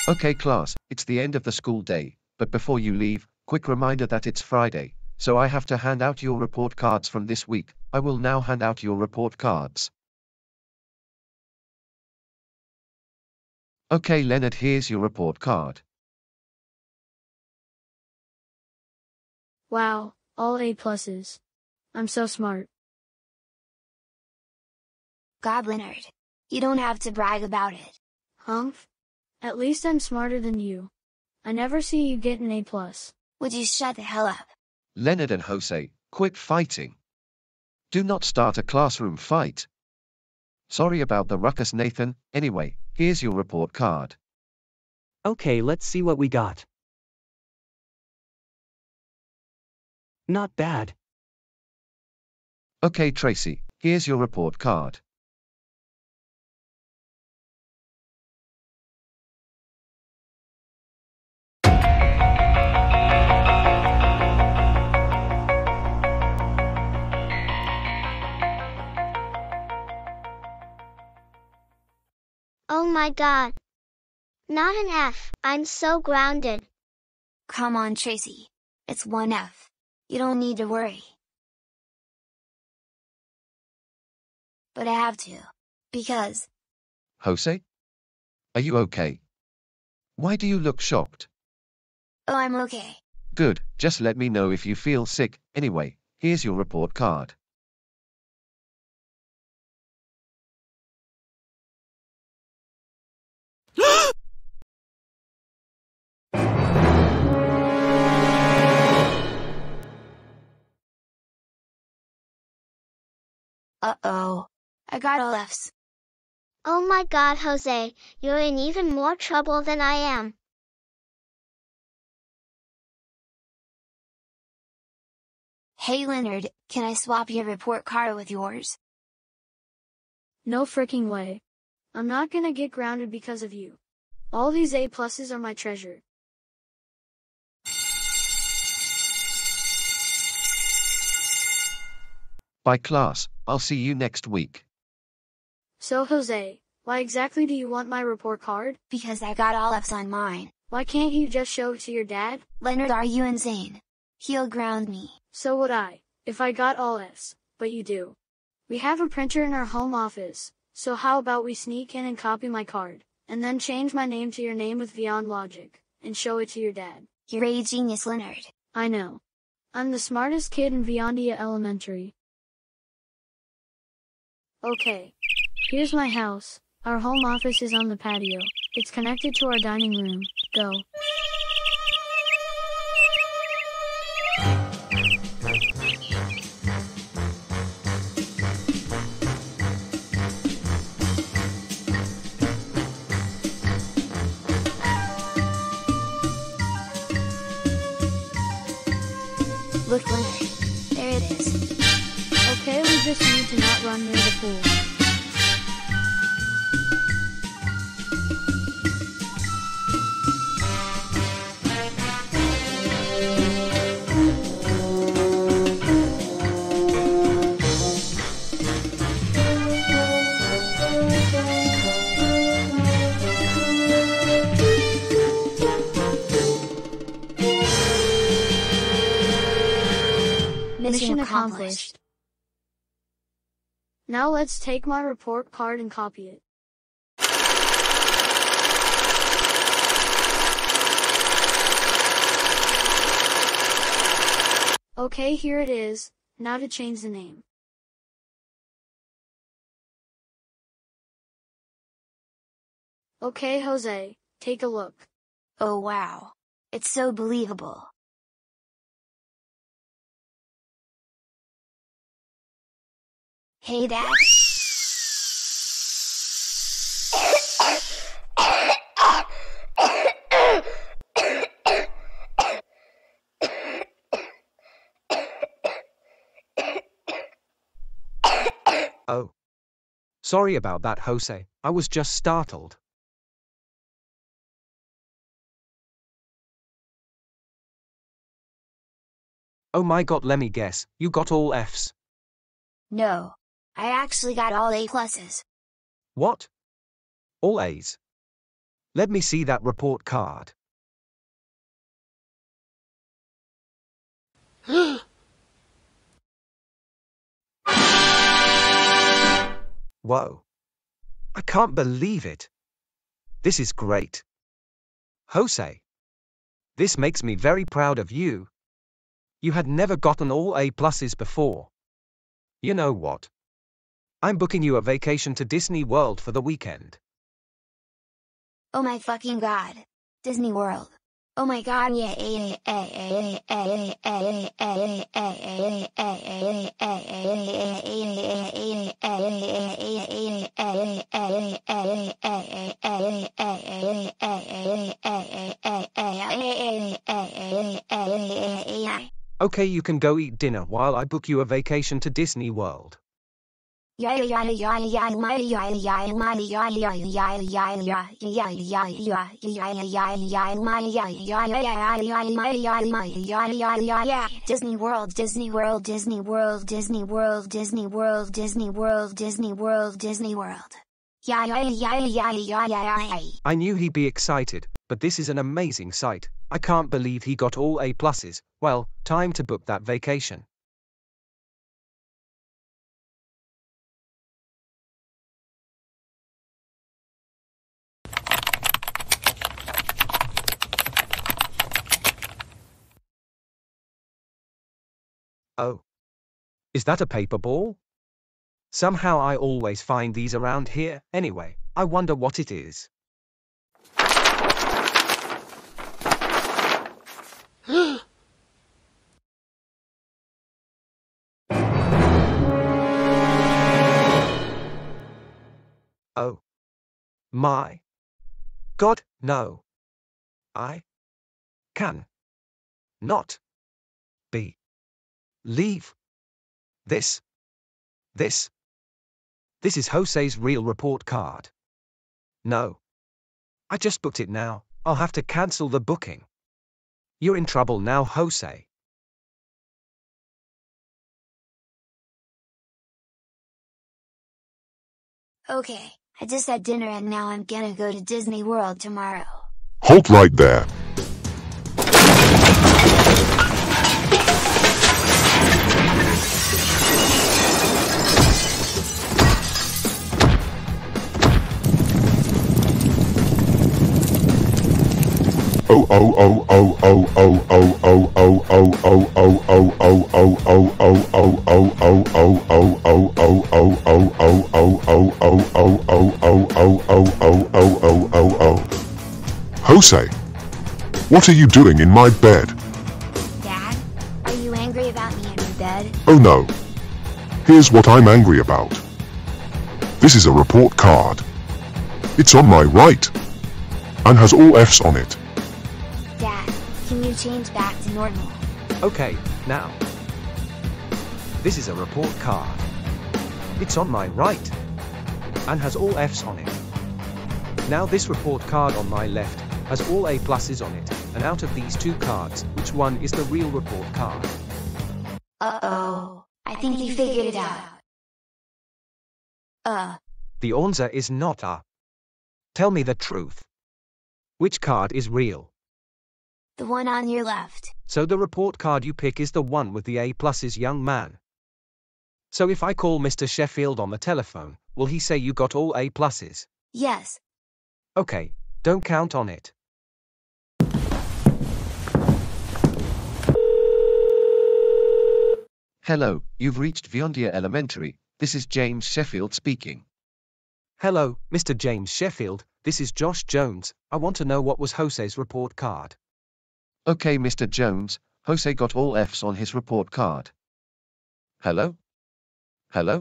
Okay class, it's the end of the school day, but before you leave, quick reminder that it's Friday, so I have to hand out your report cards from this week. I will now hand out your report cards. Okay Leonard, here's your report card. Wow, all A pluses. I'm so smart. God, Leonard. You don't have to brag about it. Humph? At least I'm smarter than you. I never see you get an A+. Would you shut the hell up? Leonard and Jose, quit fighting. Do not start a classroom fight. Sorry about the ruckus, Nathan. Anyway, here's your report card. Okay, let's see what we got. Not bad. Okay Tracy, here's your report card. Oh my god. Not an F. I'm so grounded. Come on, Tracy. It's 1F. You don't need to worry. But I have to. Because... Jose? Are you okay? Why do you look shocked? Oh, I'm okay. Good, just let me know if you feel sick. Anyway, here's your report card. Uh-oh. I got all Fs. Oh my god, Jose, you're in even more trouble than I am. Hey Leonard, can I swap your report card with yours? No freaking way. I'm not gonna get grounded because of you. All these A pluses are my treasure. Bye class, I'll see you next week. So Jose, why exactly do you want my report card? Because I got all Fs on mine. Why can't you just show it to your dad? Leonard, are you insane? He'll ground me. So would I, if I got all Fs, but you do. We have a printer in our home office, so how about we sneak in and copy my card, and then change my name to your name with Beyond Logic, and show it to your dad. You're a genius, Leonard. I know. I'm the smartest kid in Beyondia Elementary. Okay. Here's my house. Our home office is on the patio. It's connected to our dining room. Go. Look, Leonard. There it is. Okay, we just need to not run near the pool. Mission accomplished. Now let's take my report card and copy it. Okay, here it is. Now to change the name. Okay, Jose, take a look. Oh wow. It's so believable. Hey Dad. Oh. Sorry about that, Jose. I was just startled. Oh my god, let me guess. You got all Fs. No. I actually got all A pluses. What? All A's? Let me see that report card. Whoa. I can't believe it. This is great. Jose. This makes me very proud of you. You had never gotten all A pluses before. You know what? I'm booking you a vacation to Disney World for the weekend. Oh my fucking god. Disney World. Oh my god, yeah. Okay, you can go eat dinner while I book you a vacation to Disney World. Disney World, Disney World, Disney World, Disney World, Disney World, Disney World, Disney World, Disney World. I knew he'd be excited, but this is an amazing sight. I can't believe he got all A pluses. Well, time to book that vacation. Oh. Is that a paper ball? Somehow I always find these around here. Anyway, I wonder what it is. Oh. My. God, no. I can not believe this. This is Jose's real report card. No. I just booked it now. I'll have to cancel the booking. You're in trouble now, Jose. Okay, I just had dinner and now I'm gonna go to Disney World tomorrow. Halt right there. Jose, what are you doing in my bed? Dad, are you angry about me in your bed? Oh no. Here's what I'm angry about. This is a report card. It's on my right and has all F's on it. Dad, can you change back to normal? Okay, now. This is a report card. It's on my right and has all F's on it. Now this report card on my left has all A pluses on it, and out of these two cards, which one is the real report card? Uh-oh, I think you figured it out. The answer is not A. Tell me the truth. Which card is real? The one on your left. So the report card you pick is the one with the A pluses, young man. So if I call Mr. Sheffield on the telephone, will he say you got all A pluses? Yes. Okay, don't count on it. Hello, you've reached Viondia Elementary. This is James Sheffield speaking. Hello, Mr. James Sheffield, this is Josh Jones. I want to know what was Jose's report card. Okay, Mr. Jones, Jose got all F's on his report card. Hello? Hello?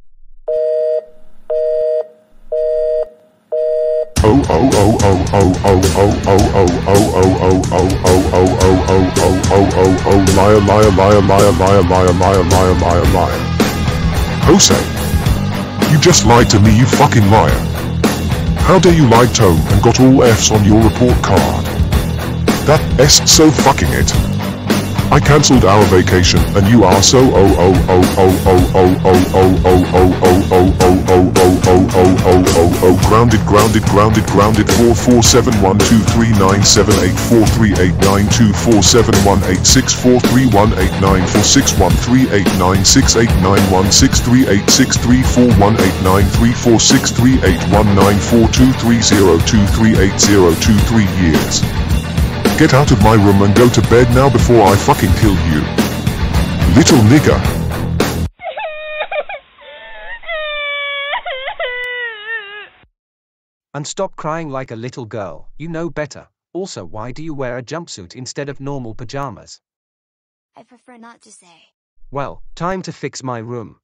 Liar. Jose, you just lied to me, you fucking liar. How dare you lie, Tone, and got all F's on your report card? That's so fucking it. I cancelled our vacation, and you are so grounded. 4471239784389247186438996891638634189346381942302380238 years. Get out of my room and go to bed now before I fucking kill you. Little nigger. And stop crying like a little girl, you know better. Also, why do you wear a jumpsuit instead of normal pajamas? I prefer not to say. Well, time to fix my room.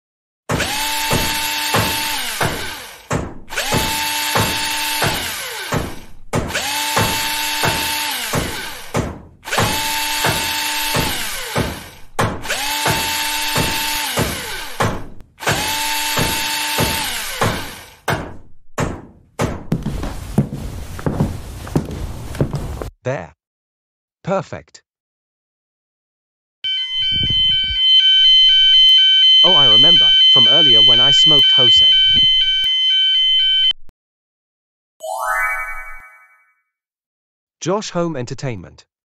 There. Perfect. Oh, I remember, from earlier when I smoked Jose. Josh Home Entertainment.